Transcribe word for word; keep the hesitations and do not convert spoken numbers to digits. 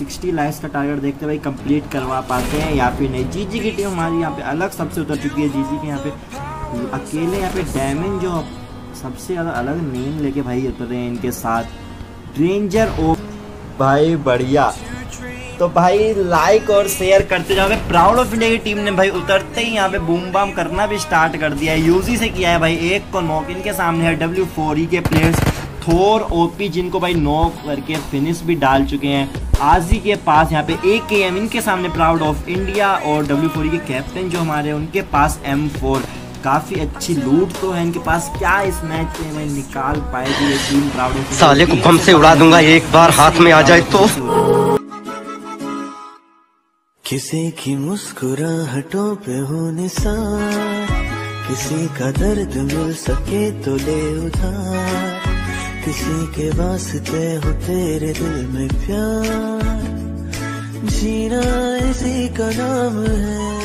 साठ लाइक्स का टारगेट देखते भाई कंप्लीट करवा पाते हैं या फिर नहीं। जीजी की टीम हमारी यहाँ पे अलग सबसे उतर चुकी है। जीजी के यहाँ पे अकेले यहाँ पे डैमेज जो सबसे ज़्यादा अलग नेम लेके भाई उतर रहे हैं इनके साथ रेंजर ओ भाई बढ़िया। तो भाई लाइक और शेयर करते जाओगे। प्राउड ऑफ इंडिया की टीम ने भाई उतरते ही यहाँ पे बूम बाम करना भी स्टार्ट कर दिया है। यूजी से किया है भाई एक को नॉक। इनके सामने है डब्ल्यू फोर ई के प्लेयर्स थोर ओपी जिनको भाई नॉक करके फिनिश भी डाल चुके हैं। आजी के पास यहाँ पे ए के एम इनके सामने प्राउड ऑफ इंडिया और डब्ल्यू फोर ई के कैप्टन जो हमारे उनके पास एम फोर। काफी अच्छी लूट तो है इनके पास। क्या इस मैच में मैं निकाल पाएगी ये टीम प्राउड ऑफ साले को बम से उड़ा दूंगा एक बार हाथ में आ जाए तो। किसी की मुस्कुराहटों पे हो निसार, किसी का दर्द मिल सके तो ले उधार, किसी के वास्ते हो तेरे दिल में प्यार, जीना इसी का नाम है।